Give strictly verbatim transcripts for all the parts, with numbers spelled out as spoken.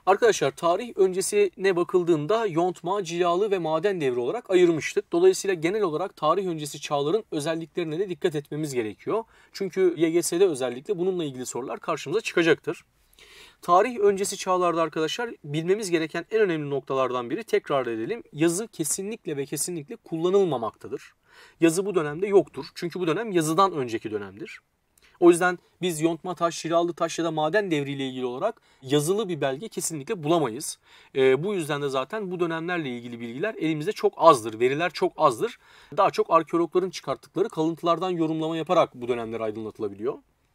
Arkadaşlar tarih öncesine bakıldığında yontma, cilalı ve maden devri olarak ayırmıştık. Dolayısıyla genel olarak tarih öncesi çağların özelliklerine de dikkat etmemiz gerekiyor. Çünkü Y G S'de özellikle bununla ilgili sorular karşımıza çıkacaktır. Tarih öncesi çağlarda arkadaşlar bilmemiz gereken en önemli noktalardan biri, tekrar edelim, yazı kesinlikle ve kesinlikle kullanılmamaktadır. Yazı bu dönemde yoktur. Çünkü bu dönem yazıdan önceki dönemdir. O yüzden biz yontma taş, cilalı taş ya da maden devriyle ilgili olarak yazılı bir belge kesinlikle bulamayız. E, bu yüzden de zaten bu dönemlerle ilgili bilgiler elimizde çok azdır, veriler çok azdır. Daha çok arkeologların çıkarttıkları kalıntılardan yorumlama yaparak bu dönemler aydınlatılabiliyor.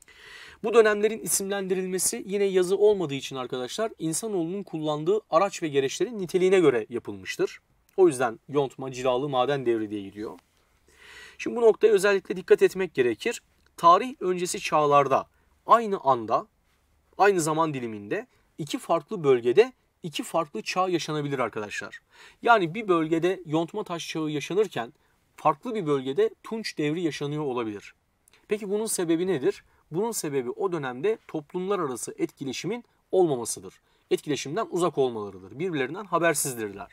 Bu dönemlerin isimlendirilmesi yine yazı olmadığı için arkadaşlar insanoğlunun kullandığı araç ve gereçlerin niteliğine göre yapılmıştır. O yüzden yontma, cilalı, maden devri diye gidiyor. Şimdi bu noktaya özellikle dikkat etmek gerekir. Tarih öncesi çağlarda aynı anda, aynı zaman diliminde iki farklı bölgede iki farklı çağ yaşanabilir arkadaşlar. Yani bir bölgede yontma taş çağı yaşanırken farklı bir bölgede Tunç devri yaşanıyor olabilir. Peki bunun sebebi nedir? Bunun sebebi o dönemde toplumlar arası etkileşimin olmamasıdır. Etkileşimden uzak olmalarıdır. Birbirlerinden habersizdirler.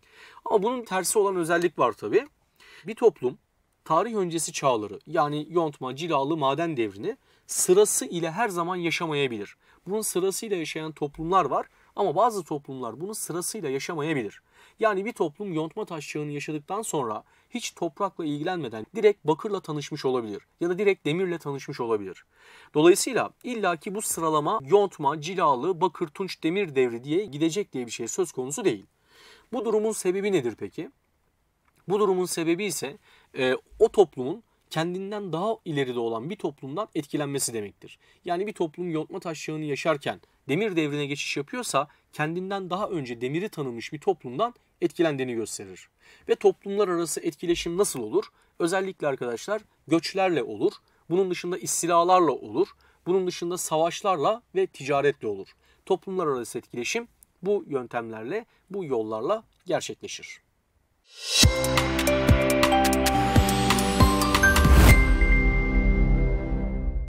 Ama bunun tersi olan özellik var tabii. Bir toplum tarih öncesi çağları, yani yontma, cilalı, maden devrini sırası ile her zaman yaşamayabilir. Bunun sırasıyla yaşayan toplumlar var ama bazı toplumlar bunu sırasıyla yaşamayabilir. Yani bir toplum yontma taş çağını yaşadıktan sonra hiç toprakla ilgilenmeden direkt bakırla tanışmış olabilir ya da direkt demirle tanışmış olabilir. Dolayısıyla illaki bu sıralama yontma, cilalı, bakır, tunç, demir devri diye gidecek diye bir şey söz konusu değil. Bu durumun sebebi nedir peki? Bu durumun sebebi ise e, o toplumun kendinden daha ileride olan bir toplumdan etkilenmesi demektir. Yani bir toplum yontma taş çağını yaşarken demir devrine geçiş yapıyorsa kendinden daha önce demiri tanımış bir toplumdan etkilendiğini gösterir. Ve toplumlar arası etkileşim nasıl olur? Özellikle arkadaşlar göçlerle olur. Bunun dışında istilalarla olur. Bunun dışında savaşlarla ve ticaretle olur. Toplumlar arası etkileşim bu yöntemlerle, bu yollarla gerçekleşir. Música